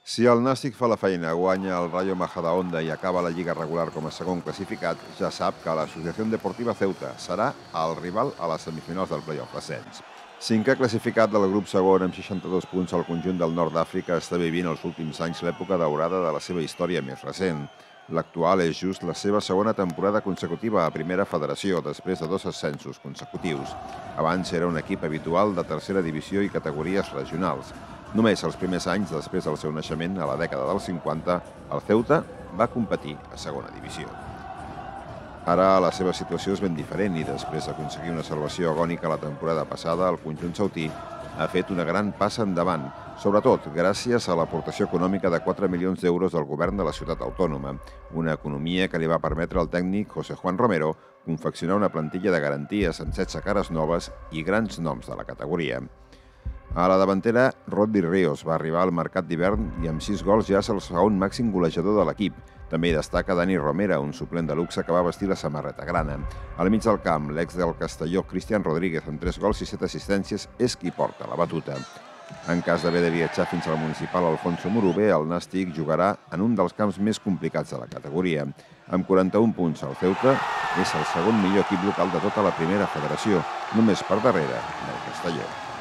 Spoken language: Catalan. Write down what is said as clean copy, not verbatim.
Si el Nàstic fa la feina, guanya el Rayo Majadahonda i acaba la lliga regular com a segon classificat, ja sap que l'Associació Deportiva Ceuta serà el rival a les semifinals del play-off d'ascens. Cinquè classificat del grup segon amb 62 punts, el conjunt del nord d'Àfrica està vivint els últims anys l'època daurada de la seva història més recent. L'actual és just la seva segona temporada consecutiva a Primera Federació, després de 2 ascensos consecutius. Abans era un equip habitual de tercera divisió i categories regionals. Només els primers anys després del seu naixement, a la dècada dels 50, el Ceuta va competir a segona divisió. Ara la seva situació és ben diferent i després d'aconseguir una salvació agònica la temporada passada, el conjunt sautí ha fet una gran passa endavant, sobretot gràcies a l'aportació econòmica de 4 milions d'euros del govern de la ciutat autònoma, una economia que li va permetre al tècnic José Juan Romero confeccionar una plantilla de garanties amb 16 cares noves i grans noms de la categoria. A la davantera, Rodri Ríos va arribar al mercat d'hivern i amb 6 gols ja és el segon màxim golejador de l'equip. També hi destaca Dani Romera, un suplent de luxe que va vestir la samarreta grana. Al mig del camp, l'ex del Castelló, Cristian Rodríguez, amb 3 gols i 7 assistències, és qui porta la batuta. En cas d'haver de viatjar fins al municipal Alfonso Morubé, el Nàstic jugarà en un dels camps més complicats de la categoria. Amb 41 punts, el Ceuta és el segon millor equip local de tota la Primera Federació, només per darrere del Castelló.